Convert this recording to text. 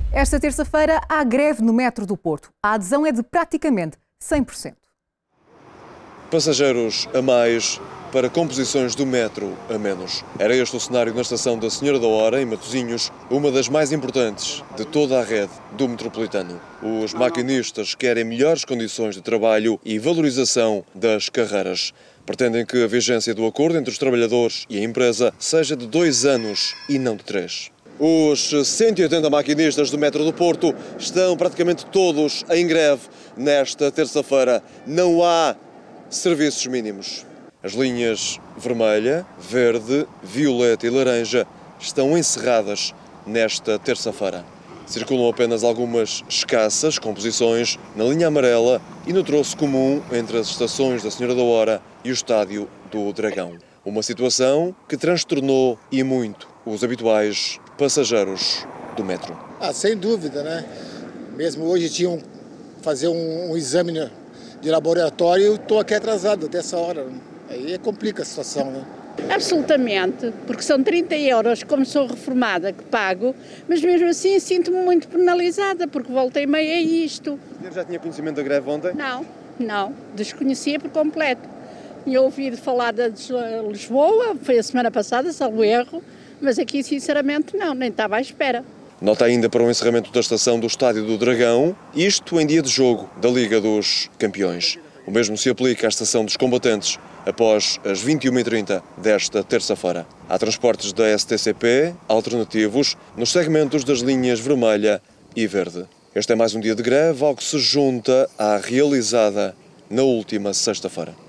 Esta terça-feira há greve no metro do Porto. A adesão é de praticamente 100%. Passageiros a mais para composições do metro a menos. Era este o cenário na estação da Senhora da Hora, em Matosinhos, uma das mais importantes de toda a rede do metropolitano. Os maquinistas querem melhores condições de trabalho e valorização das carreiras. Pretendem que a vigência do acordo entre os trabalhadores e a empresa seja de 2 anos e não de 3. Os 180 maquinistas do metro do Porto estão praticamente todos em greve nesta terça-feira. Não há serviços mínimos. As linhas vermelha, verde, violeta e laranja estão encerradas nesta terça-feira. Circulam apenas algumas escassas composições na linha amarela e no troço comum entre as estações da Senhora da Hora e o estádio do Dragão. Uma situação que transtornou e muito os habituais passageiros do metro. Sem dúvida, né? Mesmo hoje tinham fazer um exame de laboratório e eu estou aqui atrasado dessa hora. Aí complica a situação, né? Absolutamente, porque são 30 euros, como sou reformada, que pago, mas mesmo assim sinto-me muito penalizada, porque voltei meio a isto. O senhor já tinha conhecimento da greve ontem? Não, desconhecia por completo. Tinha ouvido falar de Lisboa, foi a semana passada, salvo erro, mas aqui sinceramente não, nem estava à espera. Nota ainda para o encerramento da estação do Estádio do Dragão, isto em dia de jogo da Liga dos Campeões. O mesmo se aplica à estação dos combatentes após as 21h30 desta terça-feira. Há transportes da STCP alternativos nos segmentos das linhas vermelha e verde. Este é mais um dia de greve, algo que se junta à realizada na última sexta-feira.